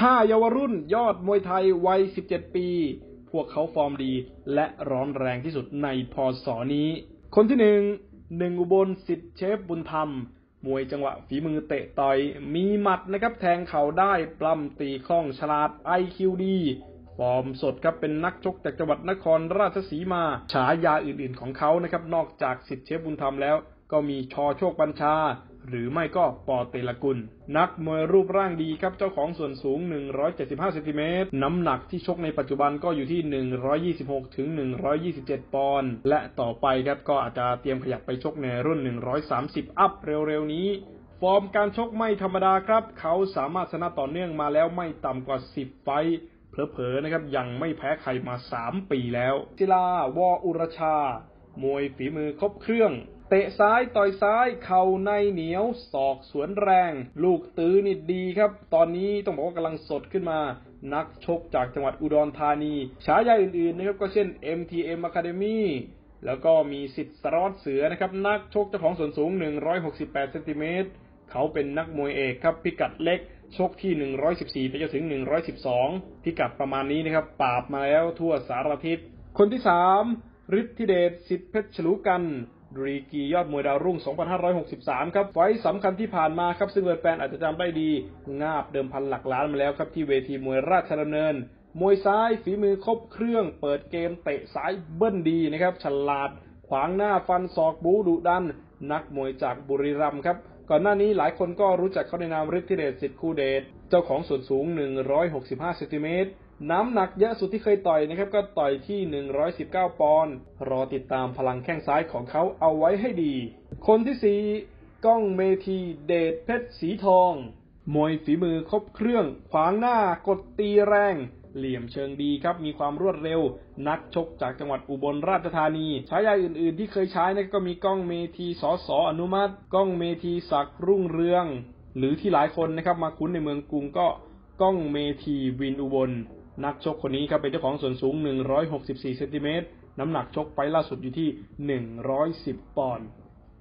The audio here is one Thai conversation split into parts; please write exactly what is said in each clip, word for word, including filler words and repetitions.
ห้าเยาวรุ่นยอดมวยไทยวัยสิบเจ็ดปีพวกเขาฟอร์มดีและร้อนแรงที่สุดในพ.ศ.นี้คนที่หนึ่งหนึ่งอุบลสิทธิ์เชฟบุญธรรมมวยจังหวะฝีมือเตะต่อยมีหมัดนะครับแทงเข่าได้ปล้ำตีคล่องฉลาด ไอ คิว ดีฟอร์มสดครับเป็นนักชกจากจังหวัดนครราชสีมาฉายาอื่นๆของเขานะครับนอกจากสิทธิ์เชฟบุญธรรมแล้วก็มีชอโชคบัญชาหรือไม่ก็ปอเตลกุลนักมวยรูปร่างดีครับเจ้าของส่วนสูงหนึ่งร้อยเจ็ดสิบห้าเซนติเมตรน้ำหนักที่ชกในปัจจุบันก็อยู่ที่หนึ่งร้อยยี่สิบหกถึงหนึ่งร้อยยี่สิบเจ็ดปอนด์และต่อไปครับก็อาจจะเตรียมขยับไปชกในรุ่นหนึ่งร้อยสามสิบอัพเร็วๆนี้ฟอร์มการชกไม่ธรรมดาครับเขาสามารถชนะต่อเนื่องมาแล้วไม่ต่ำกว่าสิบไฟต์เผลอๆนะครับยังไม่แพ้ใครมาสามปีแล้วศิลาวออุรชามวยฝีมือครบเครื่องเตะซ้ายต่อยซ้ายเข่าในเหนียวศอกสวนแรงลูกตื้อนี่ดีครับตอนนี้ต้องบอกว่ากำลังสดขึ้นมานักชกจากจังหวัดอุดรธานีฉายาอื่นๆนะครับก็เช่น เอ็ม ที เอ็ม Academy แล้วก็มีสิทธิ์สารวัตรเสือนะครับนักชกเจ้าของส่วนสูงหนึ่งร้อยหกสิบแปดเซนติเมตรเขาเป็นนักมวยเอกครับพิกัดเล็กชกที่หนึ่งร้อยสิบสี่ไปจนถึงหนึ่งร้อยสิบสองพิกัดประมาณนี้นะครับปราบมาแล้วทั่วสารทิศคนที่สามฤทธิเดชสิทธิเพชรฉลูกันรีกียอดมวยดาวรุ่งสองพันห้าร้อยหกสิบสามครับไฟต์สำคัญที่ผ่านมาครับซึ่งแฟนๆอาจจะจำได้ดีงาบเดิมพันหลักล้านมาแล้วครับที่เวทีมวยราชดำเนินมวยซ้ายฝีมือครบเครื่องเปิดเกมเตะซ้ายเบิ้ลดีนะครับฉลาดขวางหน้าฟันศอกบูดุดันนักมวยจากบุรีรัมย์ครับก่อนหน้านี้หลายคนก็รู้จักเขาในนามฤทธิเดชสิทธิ์คูเดชเจ้าของส่วนสูงหนึ่งร้อยหกสิบห้าเซนติเมตรน้ำหนักเยอะสุดที่เคยต่อยนะครับก็ต่อยที่หนึ่งร้อยสิบเก้าปอนด์รอติดตามพลังแข้งซ้ายของเขาเอาไว้ให้ดีคนที่สี่ก้องเมธีเดชเพชรสีทองมวยฝีมือครบเครื่องขวางหน้ากดตีแรงเหลี่ยมเชิงดีครับมีความรวดเร็วนักชกจากจังหวัดอุบลราชธานีฉายาอื่นๆที่เคยใช้นะก็มีก้องเมธีสสอนุมัติก้องเมธีศักดิ์รุ่งเรืองหรือที่หลายคนนะครับมาคุ้นในเมืองกรุงก็ก้องเมธีวินอุบลนักชกคนนี้ครับเป็นเจ้าของส่วนสูงหนึ่งร้อยหกสิบสี่เซนติเมตรน้ำหนักชกไฟล่าสุดอยู่ที่หนึ่งร้อยสิบปอนด์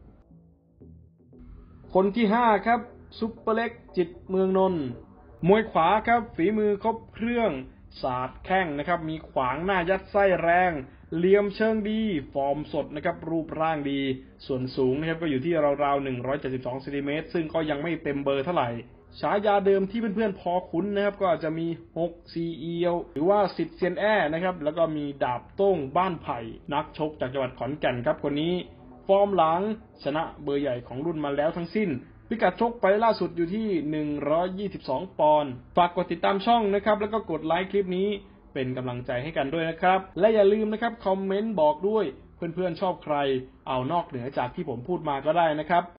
คนที่ห้าครับซุปเปอร์เล็กจิตเมืองนนท์มวยขวาครับฝีมือครบเครื่องสาดแข้งนะครับมีขวางหน้ายัดไส้แรงเหลี่ยมเชิงดีฟอร์มสดนะครับรูปร่างดีส่วนสูงนะครับก็อยู่ที่ราวๆหนึ่งร้อยเจ็ดสิบสองเซนติเมตรซึ่งก็ยังไม่เต็มเบอร์เท่าไหร่ฉายาเดิมที่เพื่อนๆพอคุ้นนะครับก็อาจจะมีหกซีเอียวหรือว่าสิทธิ์เซียนแอ้นะครับแล้วก็มีดาบโต้งบ้านไผ่นักชกจากจังหวัดขอนแก่นครับคนนี้ฟอร์มหลังชนะเบอร์ใหญ่ของรุ่นมาแล้วทั้งสิ้นพิกัดชกไปล่าสุดอยู่ที่หนึ่งร้อยยี่สิบสองปอนด์ฝากกดติดตามช่องนะครับแล้วก็กดไลค์คลิปนี้เป็นกำลังใจให้กันด้วยนะครับและอย่าลืมนะครับคอมเมนต์บอกด้วยเพื่อนๆชอบใครเอานอกเหนือจากที่ผมพูดมาก็ได้นะครับ